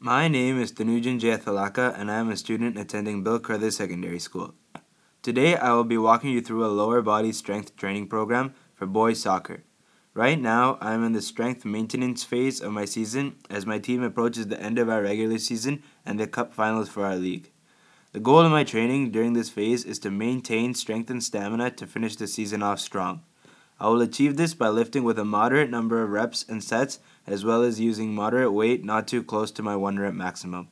My name is Tanujan Jayathalaka and I am a student attending Bill Carruthers Secondary School. Today I will be walking you through a lower body strength training program for boys soccer. Right now I am in the strength maintenance phase of my season as my team approaches the end of our regular season and the cup finals for our league. The goal of my training during this phase is to maintain strength and stamina to finish the season off strong. I will achieve this by lifting with a moderate number of reps and sets as well as using moderate weight not too close to my 1 rep maximum.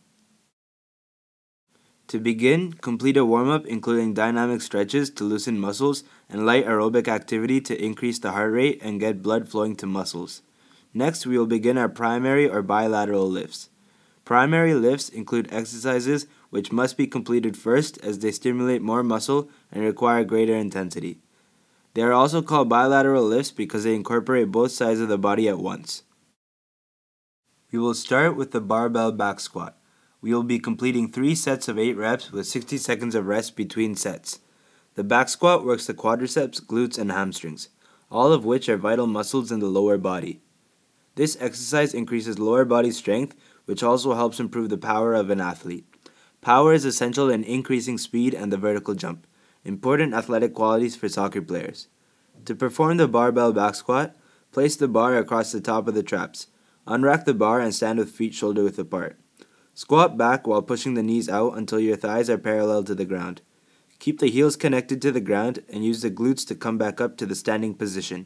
To begin, complete a warm-up including dynamic stretches to loosen muscles and light aerobic activity to increase the heart rate and get blood flowing to muscles. Next, we will begin our primary or bilateral lifts. Primary lifts include exercises which must be completed first as they stimulate more muscle and require greater intensity. They are also called bilateral lifts because they incorporate both sides of the body at once. We will start with the barbell back squat. We will be completing 3 sets of 8 reps with 60 seconds of rest between sets. The back squat works the quadriceps, glutes, and hamstrings, all of which are vital muscles in the lower body. This exercise increases lower body strength, which also helps improve the power of an athlete. Power is essential in increasing speed and the vertical jump, important athletic qualities for soccer players. To perform the barbell back squat, place the bar across the top of the traps. Unrack the bar and stand with feet shoulder width apart. Squat back while pushing the knees out until your thighs are parallel to the ground. Keep the heels connected to the ground and use the glutes to come back up to the standing position.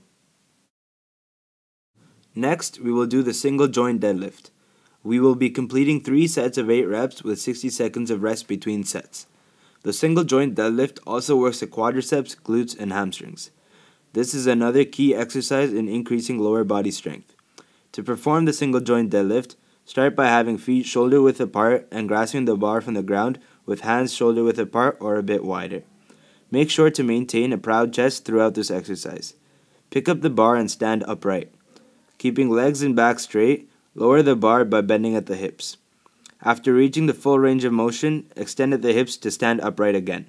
Next, we will do the single joint deadlift. We will be completing 3 sets of 8 reps with 60 seconds of rest between sets. The single joint deadlift also works the quadriceps, glutes, and hamstrings. This is another key exercise in increasing lower body strength. To perform the single joint deadlift, start by having feet shoulder width apart and grasping the bar from the ground with hands shoulder width apart or a bit wider. Make sure to maintain a proud chest throughout this exercise. Pick up the bar and stand upright. Keeping legs and back straight, lower the bar by bending at the hips. After reaching the full range of motion, extend at the hips to stand upright again.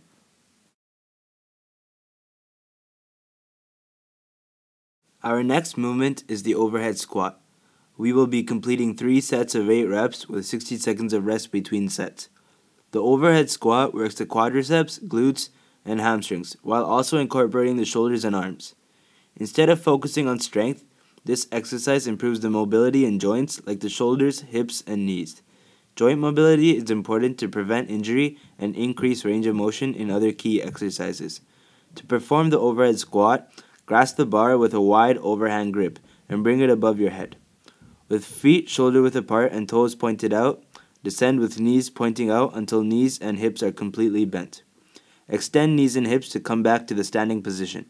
Our next movement is the overhead squat. We will be completing 3 sets of 8 reps with 60 seconds of rest between sets. The overhead squat works the quadriceps, glutes, and hamstrings, while also incorporating the shoulders and arms. Instead of focusing on strength, this exercise improves the mobility in joints like the shoulders, hips, and knees. Joint mobility is important to prevent injury and increase range of motion in other key exercises. To perform the overhead squat, grasp the bar with a wide overhand grip and bring it above your head. With feet shoulder width apart and toes pointed out, descend with knees pointing out until knees and hips are completely bent. Extend knees and hips to come back to the standing position.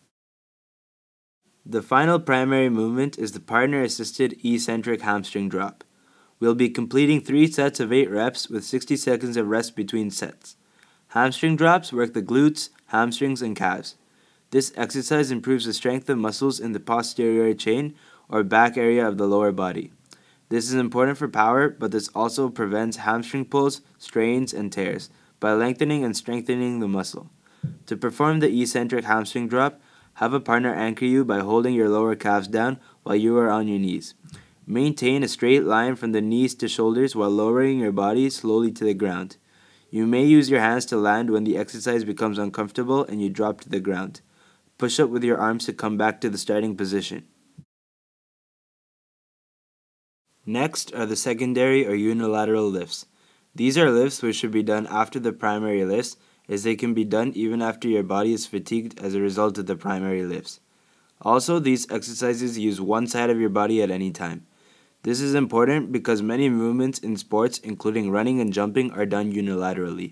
The final primary movement is the partner-assisted eccentric hamstring drop. We'll be completing 3 sets of 8 reps with 60 seconds of rest between sets. Hamstring drops work the glutes, hamstrings, and calves. This exercise improves the strength of muscles in the posterior chain or back area of the lower body. This is important for power, but this also prevents hamstring pulls, strains, and tears by lengthening and strengthening the muscle. To perform the eccentric hamstring drop, have a partner anchor you by holding your lower calves down while you are on your knees. Maintain a straight line from the knees to shoulders while lowering your body slowly to the ground. You may use your hands to land when the exercise becomes uncomfortable and you drop to the ground. Push up with your arms to come back to the starting position. Next are the secondary or unilateral lifts. These are lifts which should be done after the primary lifts, as they can be done even after your body is fatigued as a result of the primary lifts. Also, these exercises use one side of your body at any time. This is important because many movements in sports, including running and jumping, are done unilaterally.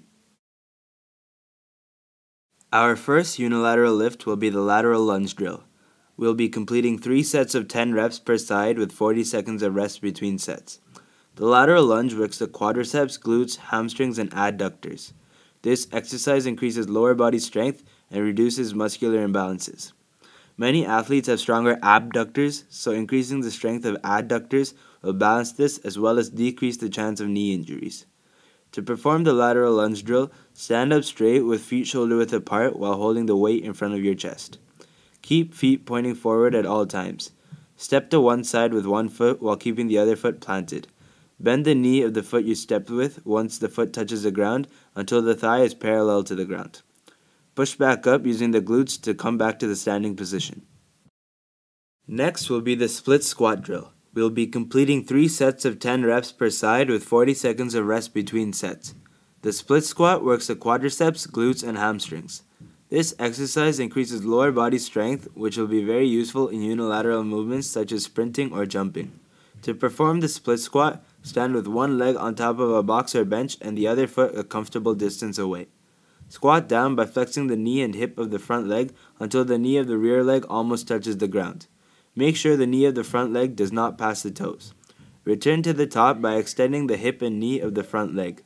Our first unilateral lift will be the lateral lunge drill. We'll be completing 3 sets of 10 reps per side with 40 seconds of rest between sets. The lateral lunge works the quadriceps, glutes, hamstrings, and adductors. This exercise increases lower body strength and reduces muscular imbalances. Many athletes have stronger abductors, so increasing the strength of adductors will balance this as well as decrease the chance of knee injuries. To perform the lateral lunge drill, stand up straight with feet shoulder width apart while holding the weight in front of your chest. Keep feet pointing forward at all times. Step to one side with one foot while keeping the other foot planted. Bend the knee of the foot you stepped with once the foot touches the ground until the thigh is parallel to the ground. Push back up using the glutes to come back to the standing position. Next will be the split squat drill. We will be completing 3 sets of 10 reps per side with 40 seconds of rest between sets. The split squat works the quadriceps, glutes, and hamstrings. This exercise increases lower body strength, which will be very useful in unilateral movements such as sprinting or jumping. To perform the split squat, stand with one leg on top of a box or bench and the other foot a comfortable distance away. Squat down by flexing the knee and hip of the front leg until the knee of the rear leg almost touches the ground. Make sure the knee of the front leg does not pass the toes. Return to the top by extending the hip and knee of the front leg.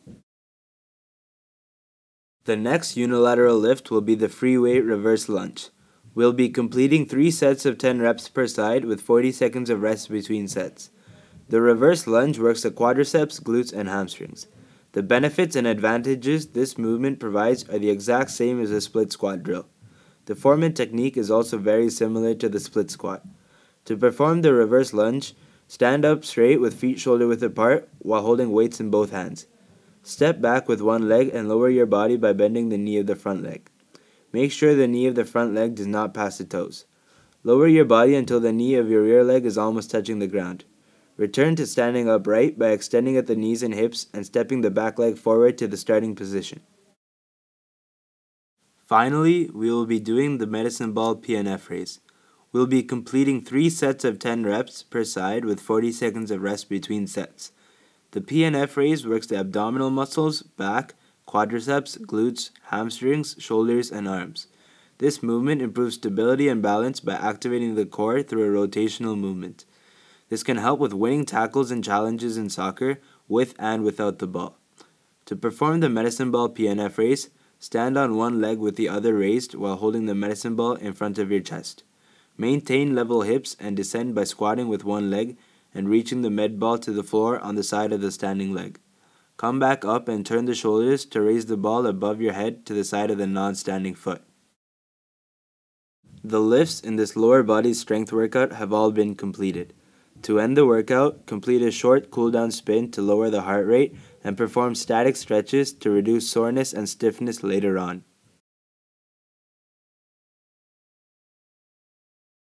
The next unilateral lift will be the free weight reverse lunge. We'll be completing 3 sets of 10 reps per side with 40 seconds of rest between sets. The reverse lunge works the quadriceps, glutes, and hamstrings. The benefits and advantages this movement provides are the exact same as a split squat drill. The form and technique is also very similar to the split squat. To perform the reverse lunge, stand up straight with feet shoulder width apart while holding weights in both hands. Step back with one leg and lower your body by bending the knee of the front leg. Make sure the knee of the front leg does not pass the toes. Lower your body until the knee of your rear leg is almost touching the ground. Return to standing upright by extending at the knees and hips and stepping the back leg forward to the starting position. Finally, we will be doing the medicine ball PNF raise. We'll be completing 3 sets of 10 reps per side with 40 seconds of rest between sets. The PNF raise works the abdominal muscles, back, quadriceps, glutes, hamstrings, shoulders, and arms. This movement improves stability and balance by activating the core through a rotational movement. This can help with winning tackles and challenges in soccer with and without the ball. To perform the medicine ball PNF raise, stand on one leg with the other raised while holding the medicine ball in front of your chest. Maintain level hips and descend by squatting with one leg and reaching the med ball to the floor on the side of the standing leg. Come back up and turn the shoulders to raise the ball above your head to the side of the non-standing foot. The lifts in this lower body strength workout have all been completed. To end the workout, complete a short cool-down spin to lower the heart rate and perform static stretches to reduce soreness and stiffness later on.